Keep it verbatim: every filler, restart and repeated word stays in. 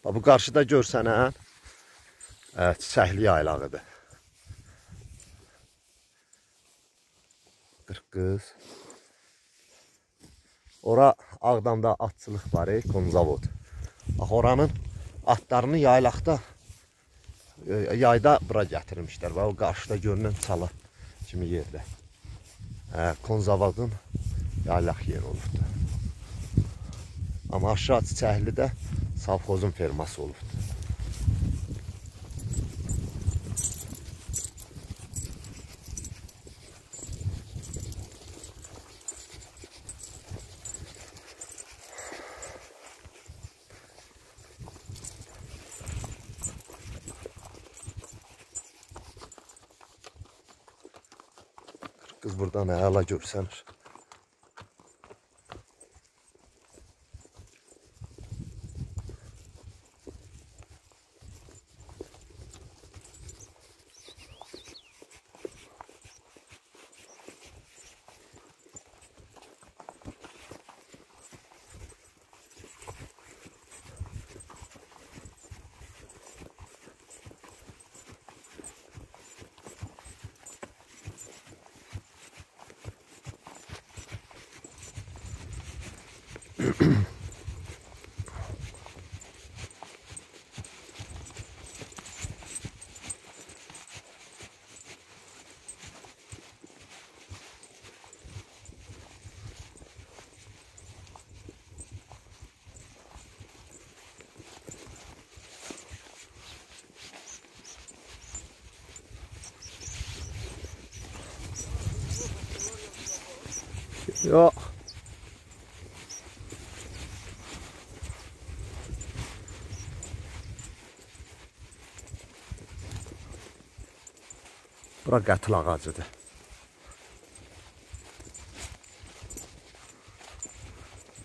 Bu qarşıda görsənən çiçəkli yaylağıdır. Qırqız. Ora Ağdamda atçılıq var, konzavod. Oranın atlarını yaylaqda, yayda bura gətirmişlər və o qarşıda görünən çala kimi yerdə. Konzavodun yaylaq yeri olubdur. Amma aşağı çiçəklidə savxozun ferması olubdur. Qız buradan əla görsənir. Yox. Bura qətl ağacıdır.